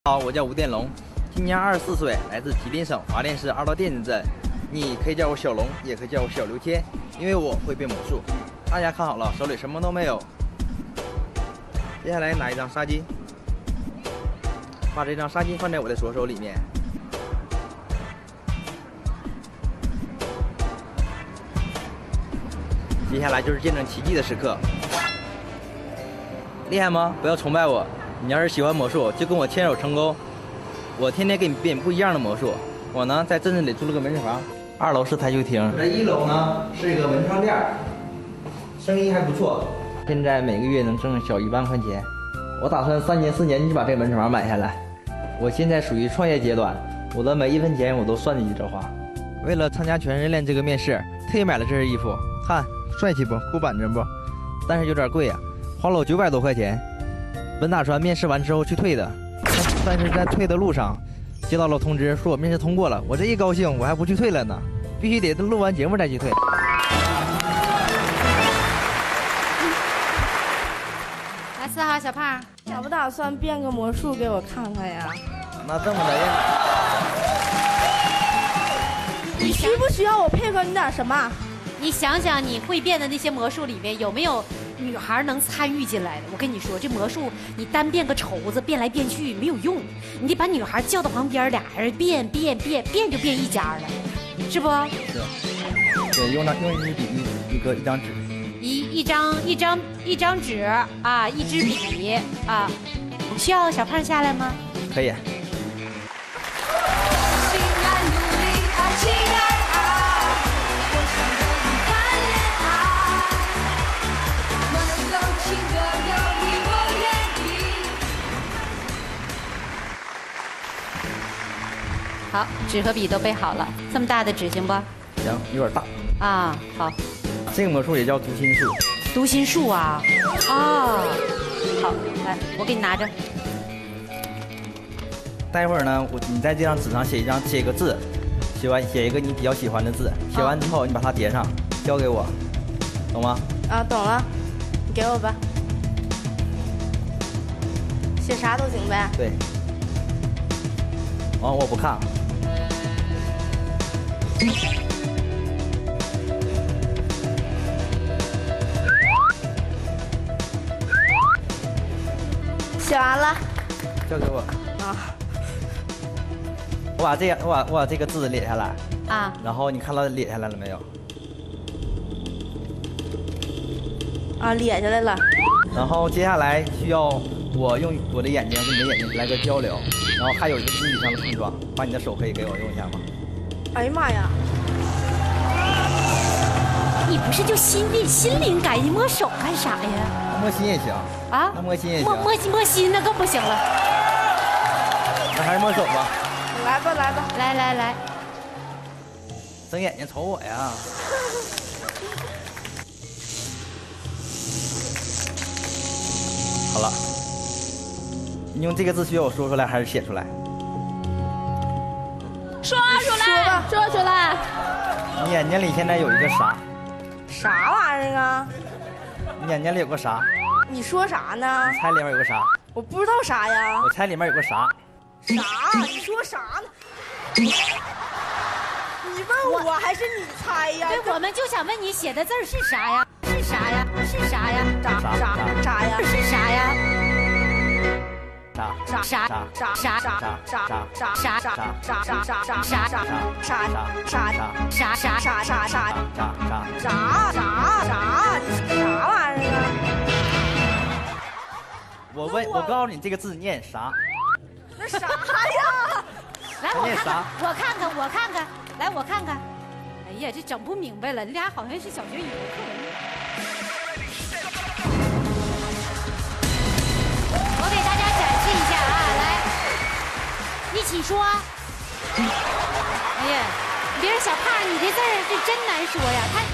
好，我叫吴殿龙，今年24岁，来自吉林省华甸市二道店子镇。你可以叫我小龙，也可以叫我小刘天，因为我会变魔术。大家看好了，手里什么都没有。接下来拿一张纱巾，把这张纱巾放在我的左手里面。接下来就是见证奇迹的时刻。厉害吗？不要崇拜我。你要是喜欢魔术，就跟我牵手成功。我天天给你变不一样的魔术。我呢，在镇子里租了个门市房，2楼是台球厅，这1楼呢是一个文创店，生意还不错。现在每个月能挣小1万块钱。我打算3年4年就把这个门市房买下来。我现在属于创业阶段，我的每1分钱我都算计着花。为了参加全人练这个面试，特意买了这身衣服，看帅气不？酷板正不？但是有点贵啊，花了我900多块钱。本打算面试完之后去退的，但是在退的路上接到了通知，说我面试通过了。我这一高兴，我还不去退了呢，必须得录完节目再去退。 来4号小胖， 打不打算变个魔术给我看看呀？ 那这么的呀？ 你需不需要我配合你点什么？ 你想想你会变的那些魔术里面有没有女孩能参与进来的？我跟你说，这魔术你单变个绸子变来变去没有用，你得把女孩叫到旁边，俩人变就变一家了，是不？ 是。对，用一支笔，一张纸， 一张纸啊，一支笔啊，需要小胖下来吗？ 可以。 好，纸和笔都备好了。这么大的纸行不？ 行，有点大。 啊，好。 这个魔术也叫读心术。 读心术啊？啊，好，来，我给你拿着。 待会儿呢，你在这张纸上写一个字，写一个你比较喜欢的字，写完之后你把它叠上，交给我，懂吗？ 啊，懂了，你给我吧。写啥都行呗。 对。我不看。 写完了。 交给我。 啊。 我把这个字列下来。 啊。 然后你看到列下来了没有？ 啊，列下来了。 然后接下来需要我用我的眼睛跟你的眼睛来个交流，然后还有一个肢体上的碰撞，把你的手可以给我用一下吗？ 哎呀妈呀！ 你不是就心灵感应摸手干啥呀？ 摸心也行啊， 摸心也行。 摸心那更不行了。 那还是摸手吧。 来吧，来吧， 来。 睁眼睛瞅我呀！好了，你用这个字需要我说出来还是写出来？ 说出来。 你眼睛里现在有一个啥？ 啥玩意儿啊？ 你眼睛里有个啥？ 你说啥呢？ 猜里面有个啥？ 我不知道啥呀。 我猜里面有个啥？ 啥？你说啥呢？你问我还是你猜呀？ 对，我们就想问你写的字是啥呀？是啥呀？ 啥呀？ 啥呀？ 是啥呀？ 我告诉你这个字念啥？ 那啥呀？ 来，我看看，来我看看。哎呀，这整不明白了，你俩好像是小学语文课文。我给大家展示一下啊，来，一起说。哎呀，别人小胖，你这字儿是真难说呀，他。